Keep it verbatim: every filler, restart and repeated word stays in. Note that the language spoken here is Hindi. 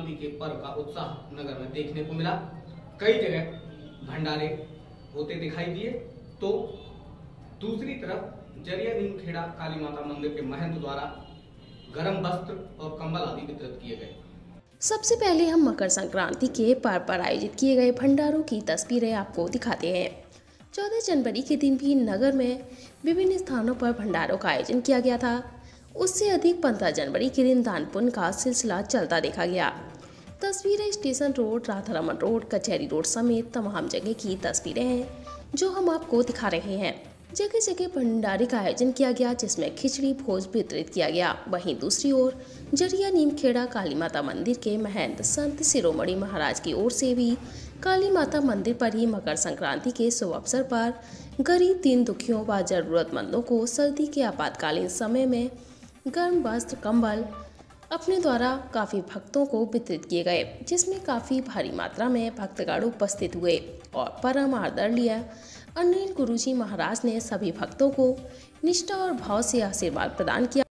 संक्रांति के पर्व का उत्साह नगर में देखने को मिला। कई जगह भंडारे होते दिखाई दिए, तो दूसरी तरफ जरिया नीमखेड़ा काली माता मंदिर के महंत द्वारा गर्म वस्त्र और कंबल आदि वितरित किए गए। सबसे पहले हम मकर संक्रांति के पर्व पर आयोजित किए गए भंडारों की तस्वीरें आपको दिखाते हैं। चौदह जनवरी के दिन भी नगर में विभिन्न स्थानों पर भंडारों का आयोजन किया गया था। उससे अधिक पंद्रह जनवरी के दिन दान पुण्य का सिलसिला चलता देखा गया। तस्वीरें station road, Radha Raman road, कचहरी रोड समेत तमाम जगह की तस्वीरें हैं जो हम आपको दिखा रहे हैं। जगह जगह भंडारे का आयोजन किया गया, जिसमें खिचड़ी भोज वितरित किया गया। वहीं दूसरी ओर जरिया नीमखेड़ा काली माता मंदिर के महंत संत शिरोमणि महाराज की ओर से भी काली माता मंदिर पर ही मकर संक्रांति के शुभ अवसर पर गरीब, दीन दुखियों व जरूरतमंदों को सर्दी के आपातकालीन समय में गर्म वस्त्र, कंबल अपने द्वारा काफ़ी भक्तों को वितरित किए गए, जिसमें काफ़ी भारी मात्रा में भक्तगण उपस्थित हुए और परम आदरणीय अनिल गुरुजी महाराज ने सभी भक्तों को निष्ठा और भाव से आशीर्वाद प्रदान किया।